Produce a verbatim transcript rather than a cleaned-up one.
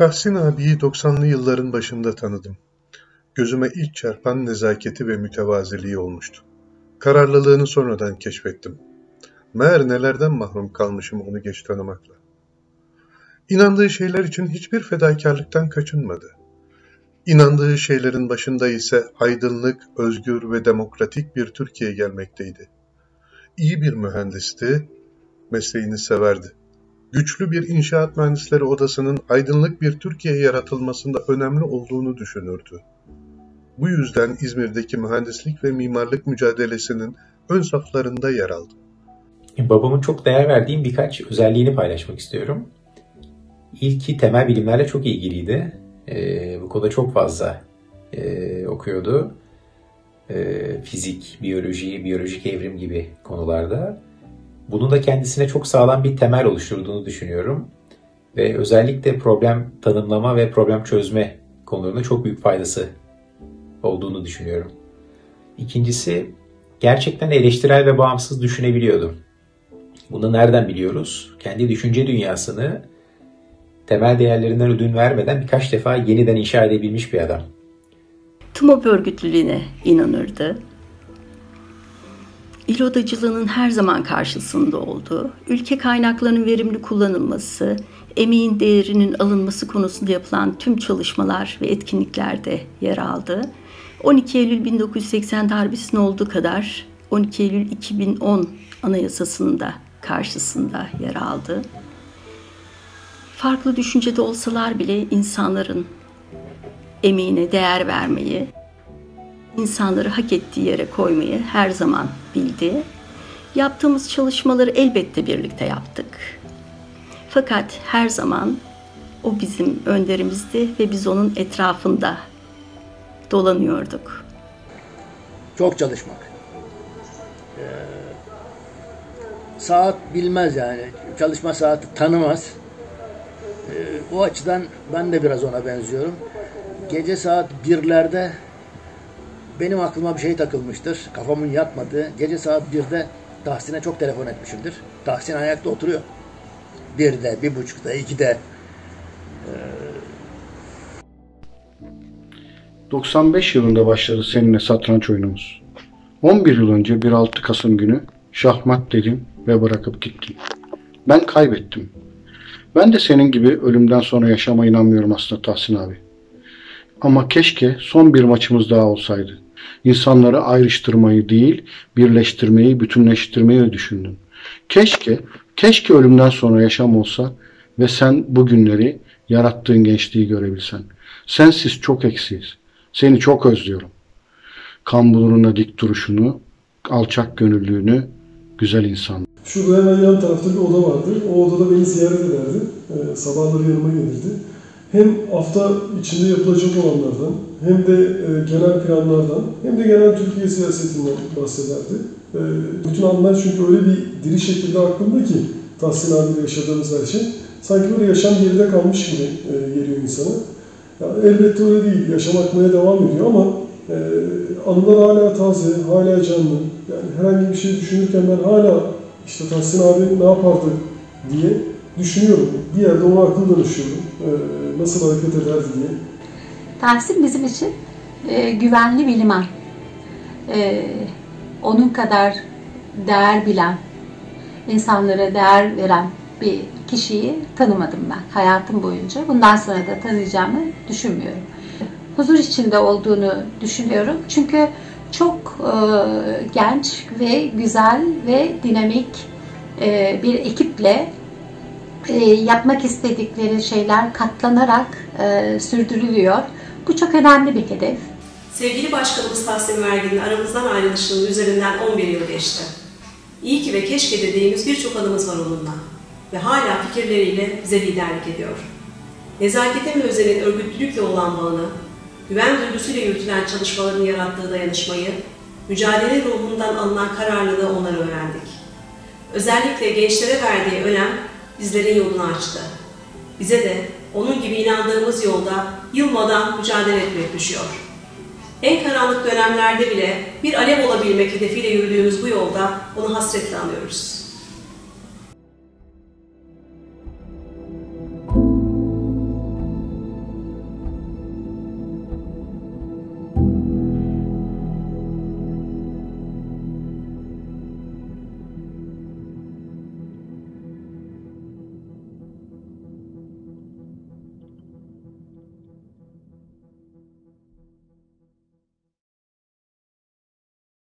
Tahsin abiyi doksanlı yılların başında tanıdım. Gözüme ilk çarpan nezaketi ve mütevaziliği olmuştu. Kararlılığını sonradan keşfettim. Meğer nelerden mahrum kalmışım onu geç tanımakla. İnandığı şeyler için hiçbir fedakarlıktan kaçınmadı. İnandığı şeylerin başında ise aydınlık, özgür ve demokratik bir Türkiye gelmekteydi. İyi bir mühendisti, mesleğini severdi. Güçlü bir inşaat mühendisleri odasının aydınlık bir Türkiye yaratılmasında önemli olduğunu düşünürdü. Bu yüzden İzmir'deki mühendislik ve mimarlık mücadelesinin ön saflarında yer aldı. Babamın çok değer verdiğim birkaç özelliğini paylaşmak istiyorum. İlki temel bilimlerle çok ilgiliydi. Ee, bu konuda çok fazla e, okuyordu. E, fizik, biyoloji, biyolojik evrim gibi konularda. Bunun da kendisine çok sağlam bir temel oluşturduğunu düşünüyorum. Ve özellikle problem tanımlama ve problem çözme konularında çok büyük faydası olduğunu düşünüyorum. İkincisi, gerçekten eleştirel ve bağımsız düşünebiliyordu. Bunu nereden biliyoruz? Kendi düşünce dünyasını temel değerlerinden ödün vermeden birkaç defa yeniden inşa edebilmiş bir adam. TMOB örgütlülüğüne inanırdı. İl odacılığının her zaman karşısında olduğu, ülke kaynaklarının verimli kullanılması, emeğin değerinin alınması konusunda yapılan tüm çalışmalar ve etkinliklerde yer aldı. on iki Eylül bin dokuz yüz seksen darbesinin olduğu kadar on iki Eylül iki bin on Anayasası'nın da karşısında yer aldı. Farklı düşüncede olsalar bile insanların emeğine değer vermeyi, insanları hak ettiği yere koymayı her zaman bildi. Yaptığımız çalışmaları elbette birlikte yaptık. Fakat her zaman o bizim önderimizdi ve biz onun etrafında dolanıyorduk. Çok çalışmak. Ee, saat bilmez yani. Çalışma saati tanımaz. Ee, o açıdan ben de biraz ona benziyorum. Gece saat birlerde benim aklıma bir şey takılmıştır. Kafamın yatmadığı. Gece saat birde Tahsin'e çok telefon etmişimdir. Tahsin ayakta oturuyor. birde, bir buçukta, ikide. Ee... doksan beş yılında başladı seninle satranç oyunumuz. on bir yıl önce bir altı Kasım günü şahmat dedim ve bırakıp gittin. Ben kaybettim. Ben de senin gibi ölümden sonra yaşama inanmıyorum aslında Tahsin abi. Ama keşke son bir maçımız daha olsaydı. İnsanları ayrıştırmayı değil, birleştirmeyi, bütünleştirmeyi düşündün. Keşke, keşke ölümden sonra yaşam olsa ve sen bu günleri, yarattığın gençliği görebilsen. Sensiz çok eksiyiz. Seni çok özlüyorum. Kan buluruna dik duruşunu, alçak gönüllülüğünü, güzel insan. Şurada hemen yan tarafta bir oda vardır. O odada beni ziyaret ederdi. Ee, sabahları yanıma gelirdi. Hem hafta içinde yapılacak olanlardan, hem de e, genel planlardan, hem de genel Türkiye siyasetinden bahsederdi. E, bütün anlar çünkü öyle bir diri şekilde aklımda ki Tahsin abiyle yaşadığımız her şey. Sanki böyle yaşam geride kalmış gibi e, geliyor insana. Yani elbette öyle değil, yaşam akmaya devam ediyor ama e, anılar hala taze, hala canlı. Yani herhangi bir şey düşünürken ben hala işte Tahsin abi ne yapardı diye düşünüyorum. Bir yerde ona akıl danışıyorum. Ee, nasıl hareket ederdi diye. Tahsin bizim için e, güvenli bir liman. E, onun kadar değer bilen, insanlara değer veren bir kişiyi tanımadım ben hayatım boyunca. Bundan sonra da tanıyacağımı düşünmüyorum. Huzur içinde olduğunu düşünüyorum. Çünkü çok e, genç ve güzel ve dinamik e, bir ekiple e, yapmak istedikleri şeyler katlanarak e, sürdürülüyor. Bu çok önemli bir hedef. Sevgili Başkanımız Tahsin Vergin'in aramızdan ayrılışının üzerinden on bir yıl geçti. İyi ki ve keşke dediğimiz birçok anımız var onunla ve hala fikirleriyle bize liderlik ediyor. Nezakete ve özelin örgütlülükle olan bağını, güven duygusuyla yürütülen çalışmaların yarattığı dayanışmayı, mücadele ruhundan alınan kararlılığı onları öğrendik. Özellikle gençlere verdiği önem bizlerin yolunu açtı. Bize de onun gibi inandığımız yolda yılmadan mücadele etmek düşüyor. En karanlık dönemlerde bile bir alev olabilmek hedefiyle yürüdüğümüz bu yolda onu hasretle anıyoruz.